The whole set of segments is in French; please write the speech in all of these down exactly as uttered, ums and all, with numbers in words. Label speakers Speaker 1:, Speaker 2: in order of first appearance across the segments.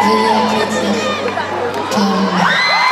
Speaker 1: Veuillez applaudir Paul.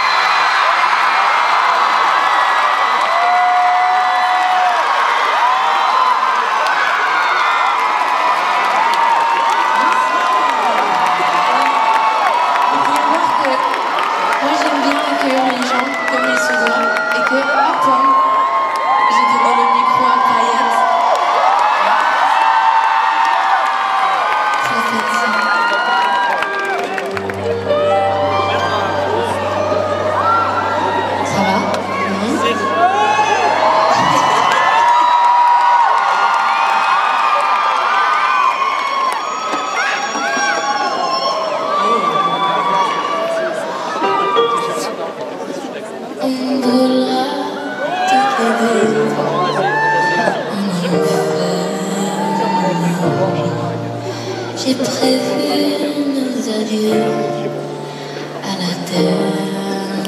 Speaker 1: J'ai prévu nos adieux à la terre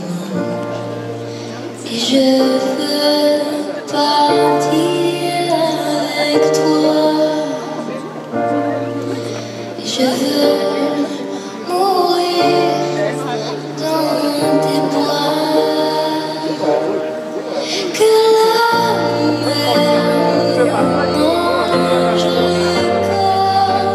Speaker 1: et je veux partir avec toi et je veux mourir dans tes bras que la mer mange le corps.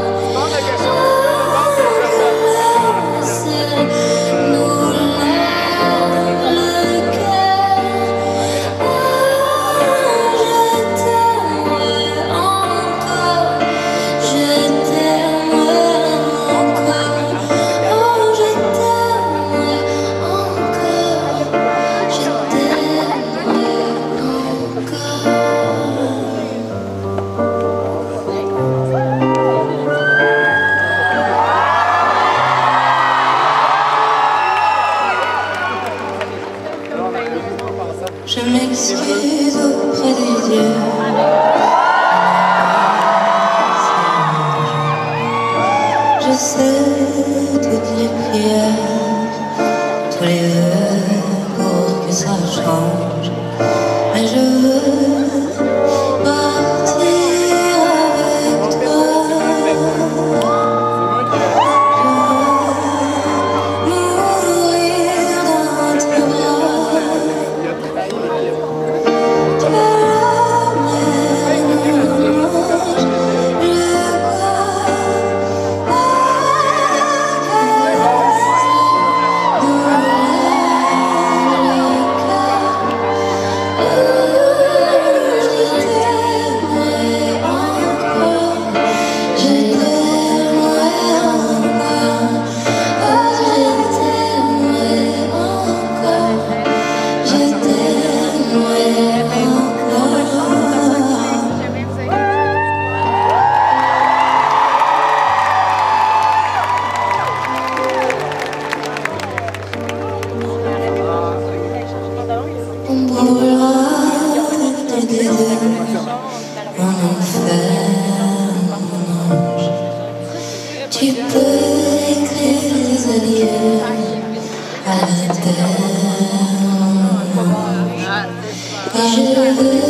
Speaker 1: Je m'excuse auprès des dieux. Je sais toutes les prières, tous les vœux pour que ça change. Mais je veux partir avec toi. Je veux mourir dans tes bras. On brûlera tous les deux en enfer, mon ange. Tu peux écrire des adieux à la terre, mon ange. Et je veux